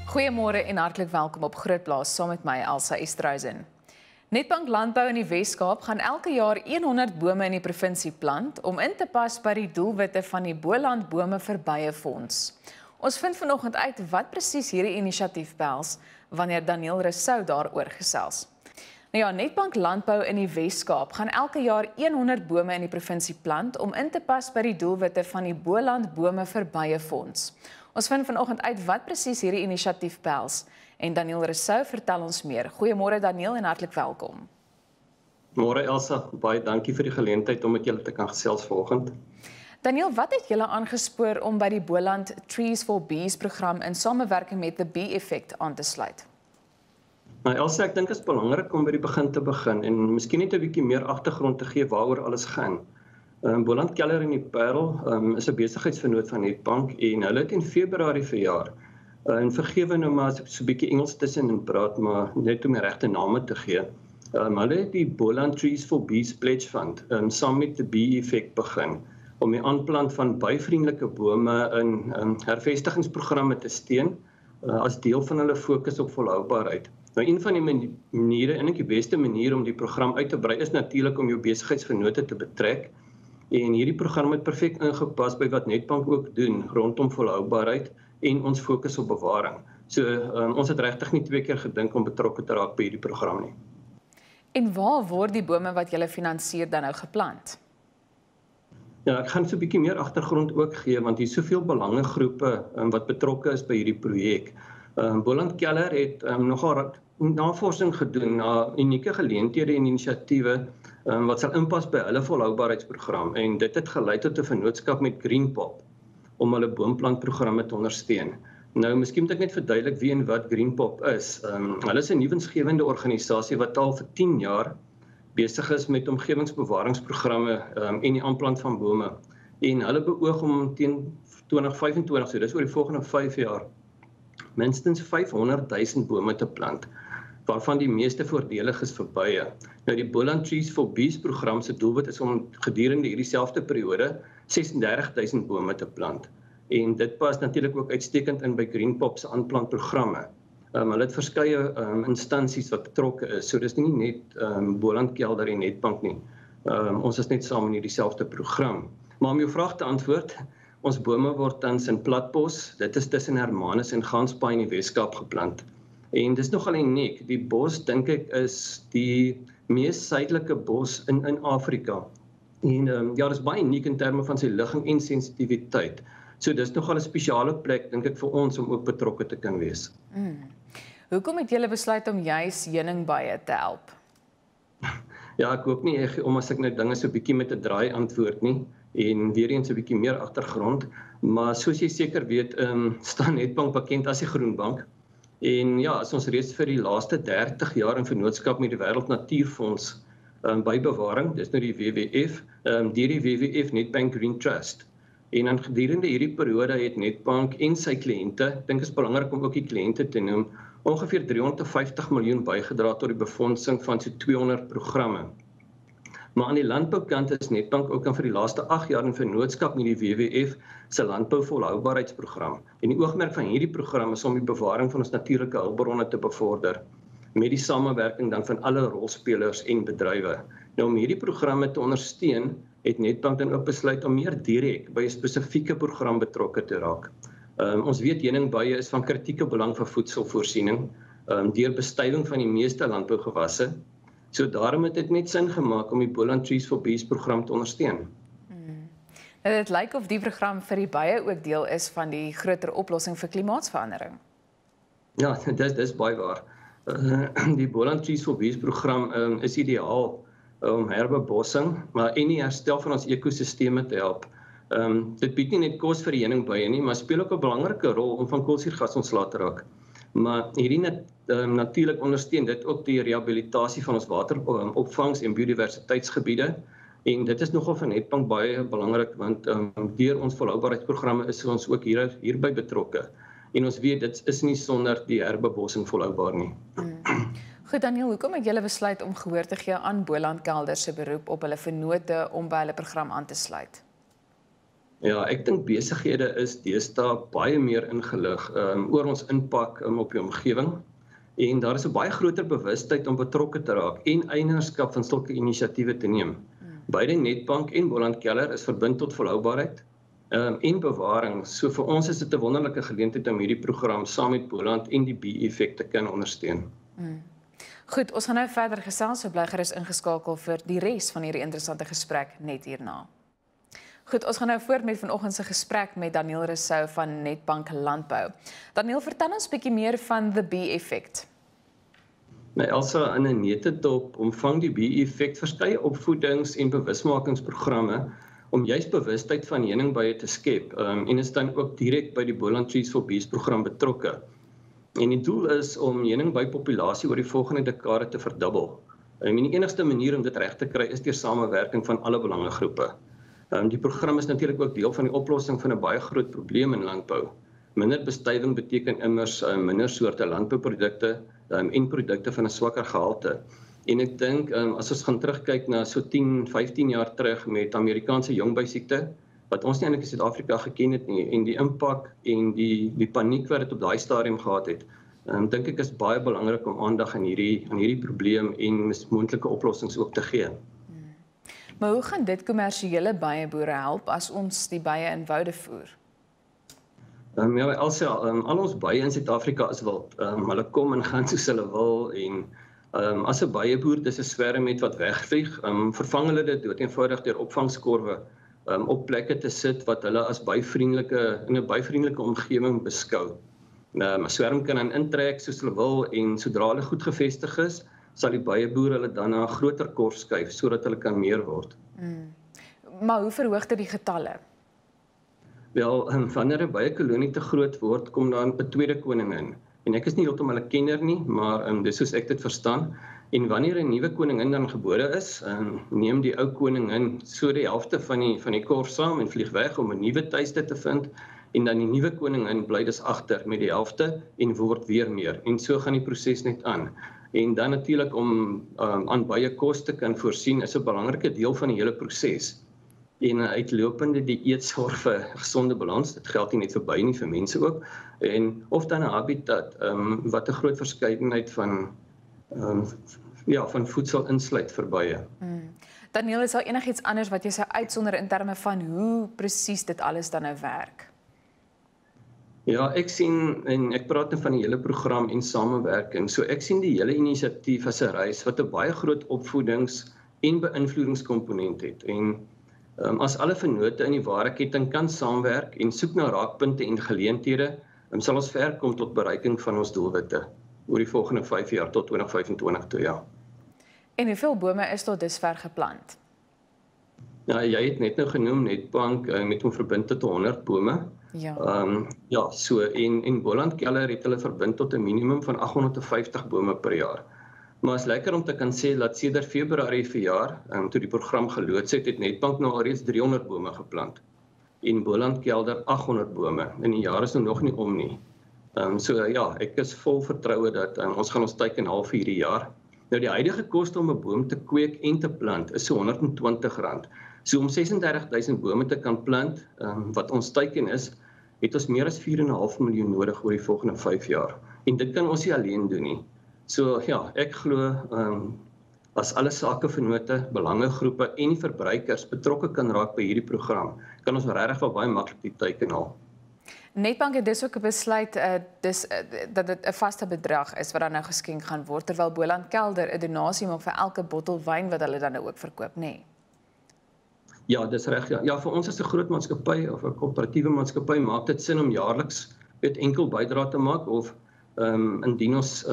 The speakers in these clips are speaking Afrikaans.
Goeiemôre en hartlik welkom op Grootplaas saam met my Elsa Estrosen. Netbank Landbou in die Wes-Kaap gaan elke jaar 100 bome in die provinsie plant om in te pas by die doelwitte van die Boland Bome vir Bye Fonds. Ons vind vanoggend uit wat presies hierdie inisiatief behels wanneer Daniel Rousseau daaroor gesels. Nou ja, Netbank Landbou in die Wes-Kaap gaan elke jaar 100 bome in die provinsie plant om in te pas by die doelwitte van die Boland Bome vir Bye Fonds. Ons vind vanoggend uit wat presies hierdie inisiatief behels en Daniel Rousseau vertel ons meer. Goeiemôre Daniel en hartlik welkom. Môre Elsa, baie dankie vir die geleentheid om met julle te kan gesels vanoggend. Daniel, wat het julle aangespoor om by die Boland Trees for Bees program in samewerking met The Bee Effect aan te sluit? Nou Elsa, ek dink dit is belangrik om by die begin te begin en miskien net 'n bietjie meer agtergrond te gee waaroor alles gaan. Boland Keller in die Parel is 'n besigheidsvernoot van Netbank en hulle het in Februarie verjaar. En vergewe nou maar as ek so 'n bietjie Engels tussenin praat, maar net om die regte name te gee. Hulle het die Boland Trees for Bees Pledge Fund saam met die Bee Effect begin om die aanplant van byvriendelike bome in hervestigingsprogramme te steun as deel van hulle fokus op volhoubaarheid. Nou een van die maniere, en ek die beste manier om die program uit te brei is natuurlik om jou besigheidsvennote te betrek. En hierdie program het perfek ingepas by wat Netbank ook doen rondom volhoubaarheid en ons fokus op bewaring. So ons het regtig nie 2 keer gedink om betrokke te raak by hierdie program nie. En waar word die bome wat julle finansier dan nou geplant? Ja, ek gaan so 'n bietjie meer agtergrond ook gee want hier is soveel belangegroepe wat betrokke is by hierdie projek. Boland Keller het nogal navorsing gedoen na unieke geleenthede en inisiatiewe wat sal inpas by hulle volhoubaarheidsprogram en dit het gelei tot 'n vennootskap met Greenpop om hulle boomplantprogramme te ondersteun. Nou, miskien moet ek net verduidelik wie en wat Greenpop is. Hulle is 'n nuwensgewende organisasie wat al vir 10 jaar besig is met omgewingsbewaringsprogramme en die aanplant van bome. En hulle beoog om teen 2025, so dis oor die volgende 5 jaar, minstens 500,000 bome te plant, waarvan die meeste voordelig is vir bye. Nou die Boland Trees for Bees program se doelwit is om gedurende hierdie selfde periode 36,000 bome te plant. En dit pas natuurlik ook uitstekend in by Greenpop se aanplantprogramme. Hulle het verskeie instansies wat betrokke is. So dis nie net Boland Keller en Netbank nie. Ons is net saam in hierdie selfde program. Maar om jou vraag te antwoord, ons bome word tans in Platbos, dit is tussen Hermanus en Gansbaai in die Wes-Kaap geplant. En dis nogal uniek. Die bos dink ek is die mees suidelike bos in Afrika. En ja, dis baie uniek in terme van sy ligging en sensitiwiteit. So dis nogal 'n spesiale plek dink ek vir ons om ook betrokke te kan wees. Hoekom het julle besluit om juis heuningbye te help? Ja, ek hoop nie om as ek nou dinge so 'n bietjie met 'n draai antwoord nie en weer eens 'n bietjie meer agtergrond, maar soos jy seker weet, staan Netbank bekend as die Groenbank. En ja, as ons reeds vir die laaste 30 jaar in vennootskap met die Wêreld Natuurfonds by bewaring, dis nou die WWF, deur die WWF Netbank Green Trust. En dan gedurende hierdie periode het Netbank en sy kliënte, ek dink is belangrik om ook die kliënte te noem, ongeveer 350 miljoen bygedra tot die befondsing van so 200 programme. Maar aan die landboukant is Netbank ook vir die laaste 8 jaar in vennootskap met die WWF se landbouvolhoubaarheidsprogram. En die oogmerk van hierdie program is om die bewaring van ons natuurlike hulpbronne te bevorder met die samewerking dan van alle rolspelers en bedrywe. Nou om hierdie programme te ondersteun, het Netbank dan ook besluit om meer direk by 'n spesifieke program betrokke te raak. Ons weet heuningbye is van kritieke belang vir voedselvoorsiening deur bestuiving van die meeste landbougewasse. So daarom het dit net sin gemaak om die Boland Trees for Bees program te ondersteun. Nou dit lyk of die program vir die bye ook deel is van die groter oplossing vir klimaatsverandering. Ja, dis baie waar. Die Boland Trees for Bees program is ideaal om herbebossing, maar en die herstel van ons ekosisteme te help. Dit bied nie net kos vir die heuningbye nie, maar speel ook 'n belangrike rol om van koolstofgas ontslae te raak. Maar hierdie natuurlik ondersteun dit ook die rehabilitasie van ons wateropvangs en biodiversiteitsgebiede. En dit is nogal vir Netbank baie belangrik want deur ons volhoubaarheidsprogramme is ons ook hierby betrokke. En ons weet dit is nie sonder die herbebossing volhoubaar nie. Goed Daniel, hoekom het julle besluit om gehoor te gee aan Boland Keller se beroep op hulle vennote om by hulle program aan te sluit? Ja, ek dink besighede is deesdae baie meer ingelig oor ons impak op die omgewing. En daar is 'n baie groter bewustheid om betrokke te raak en eienaarskap van sulke inisiatiewe te neem. Beide Nedbank en Boland Keller is verbind tot volhoubaarheid en bewaring. So vir ons is dit 'n wonderlike geleentheid om hierdie program saam met Boland en die B-effek te kan ondersteun. Goed, ons gaan nou verder gesels, so bly gerus ingeskakel vir die res van hierdie interessante gesprek net hierna. Goed, ons gaan nou voort met vanoggend se gesprek met Daniel Rousseau van Nedbank Landbou. Daniel, vertel ons 'n bietjie meer van the B-effek. Elsa, in 'n netedop omvang die B-effek verskeie opvoedings- en bewusmakingsprogramme om juist bewustheid van heuningbye te skep en is dan ook direk by die Boland Trees for Bees program betrokke. En die doel is om heuningbypopulasie oor die volgende dekade te verdubbel. En die enigste manier om dit reg te kry is deur samewerking van alle belangegroepe. Die program is natuurlik ook deel van die oplossing van 'n baie groot probleem in landbou. Minder bestuiving beteken immers minder soorte landbouprodukte en produkte van 'n swakker gehalte. En ek dink as ons gaan terugkyk na so 10, 15 jaar terug met Amerikaanse jongbysiekte, wat ons nie eintlik in Suid-Afrika geken het nie, en die impak en die paniek wat dit op daai stadium gehad het, dink ek is baie belangrik om aandag aan hierdie probleem en moontlike oplossings ook te gee. Maar hoe gaan dit kommersiële byeboere help as ons die bye in woude voer? Ja, al ons bye in Suid-Afrika is wild. Hulle kom en gaan soos hulle wil en as 'n byeboer dis 'n swerm met wat wegvlieg, vervang hulle dit doeteenvoudig deur opvangskorwe op plekke te sit wat hulle as in 'n byvriendelike omgewing beskou. 'n Swerm kan dan intrek soos hulle wil en sodra hulle goed gevestig is, sal die byeboer hulle dan na 'n groter korf skuif sodat hulle kan meer word. Maar hoe verhoog dit die getalle? Wel, wanneer 'n byekolonie te groot word, kom daar 'n tweede koningin. En ek is nie heeltemal 'n kenner nie, maar dis soos ek dit verstaan. En wanneer 'n nuwe koningin dan gebore is, neem die ou koningin so die helfte van die korf saam en vlieg weg om 'n nuwe tuiste te vind. En dan die nuwe koningin bly dus agter met die helfte en word weer meer. En so gaan die proses net aan. En dan natuurlik om aan baie kos te kan voorsien is 'n belangrike deel van die hele proses. En 'n uitlopende dieetsorg vir gesonde balans, dit geld nie net vir bye nie, vir mense ook, en of dan 'n habitat wat 'n groot verskeidenheid van voedsel insluit vir bye. Daniel, is daar enigiets anders wat jy sou uitsonder in terme van hoe presies dit alles dan nou werk? Ja, ek sien, en ek praat nou van die hele program en samewerking, so ek sien die hele inisiatief as 'n reis wat 'n baie groot opvoedings- en beïnvloedingskomponent het. En as alle vennote in die waardeketting kan saamwerk en soek na raakpunte en geleenthede, sal ons ver kom tot bereiking van ons doelwitte oor die volgende 5 jaar tot 2025 toe, ja. En hoeveel bome is tot dusver geplant? Ja, jy het net nou genoem Nedbank met hom verbind tot 100 bome. Ja. So en Boland Keller het hulle verbind tot 'n minimum van 850 bome per jaar. Maar is lekker om te kan sê dat sedert Februarie verjaar, toe die program geloods het Nedbank nou alreeds 300 bome geplant. En Boland Keller 800 bome. En die jaar is nog nie om nie. So ja, ek is vol vertroue dat ons gaan ons teiken haal vir hierdie jaar. Nou die huidige koste om 'n boom te kweek en te plant is so R120. So om 36,000 bome te kan plant, wat ons teiken is, het ons meer as 4,5 miljoen nodig oor die volgende 5 jaar. En dit kan ons nie alleen doen nie. So ja, ek glo as alle sakevennote, belangegroepe en die verbruikers betrokke kan raak by hierdie program, kan ons regtig wel baie maklik die teiken haal. Nedbank het dus ook besluit dat dit 'n vaste bedrag is wat dan nou geskenk gaan word, terwyl Boland Keller 'n donasie maak vir elke bottel wyn wat hulle dan nou ook verkoop, nê? Ja, dis reg. Ja, vir ons as 'n groot maatskappy of 'n koöperatiewe maatskappy maak dit sin om jaarliks enkel bydrae te maak of indien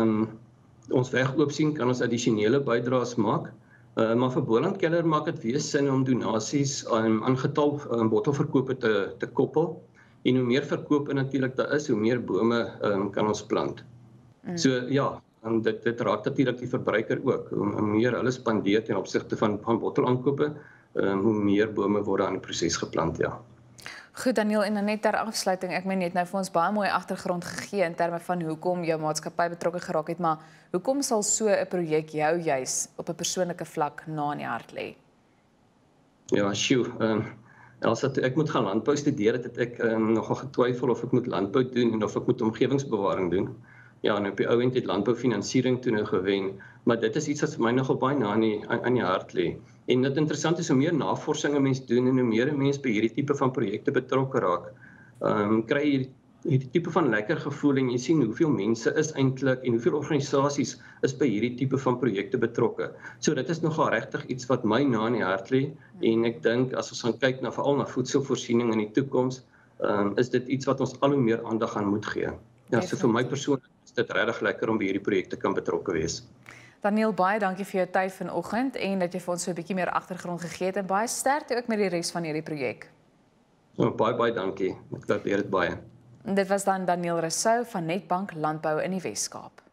ons weg oop sien, kan ons addisionele bydraes maak. Maar vir Boland Keller maak dit weer sin om donasies aan getal bottelverkope te koppel. En hoe meer verkope natuurlik daar is, hoe meer bome kan ons plant. So ja, dit raak natuurlik die verbruiker ook. Hoe meer hulle spandeer ten opsigte van bottelaankope, hoe meer bome word aan die proses geplant, ja. Goed Daniel, en dan net ter afsluiting, ek meen net nou vir ons baie mooi agtergrond gegee in terme van hoekom jou maatskappy betrokke geraak het, maar hoekom sal so 'n projek jou juis op 'n persoonlike vlak na in die hart lê? Ja, Elsa, toe ek moet gaan landbou studeer, het ek nogal getwyfel of ek moet landbou doen en of ek moet omgewingsbewaring doen. Ja, en op die ou end het landboufinansiering toe nou gewen, maar dit is iets wat vir my nogal baie na aan die hart lê. En dit interessant is hoe meer navorsing 'n mens doen en hoe meer 'n mens by hierdie tipe van projekte betrokke raak, kry jy hierdie tipe van lekker gevoel en jy sien hoeveel mense is eintlik en hoeveel organisasies is by hierdie tipe van projekte betrokke. So dit is nogal regtig iets wat my na in die hart lê en ek dink as ons gaan kyk veral na voedselvoorsiening in die toekoms, is dit iets wat ons al hoe meer aandag aan moet gee. Ja, so vir my persoonlik is dit regtig lekker om by hierdie projekte kan betrokke wees. Daniel, baie dankie vir jou tyd vanoggend en dat jy vir ons so 'n bietjie meer agtergrond gegee het en baie sterkte ook met die res van hierdie projek. Baie dankie. Ek waardeer dit baie. Dit was dan Daniel Rousseau van Netbank Landbou in die Wes-Kaap.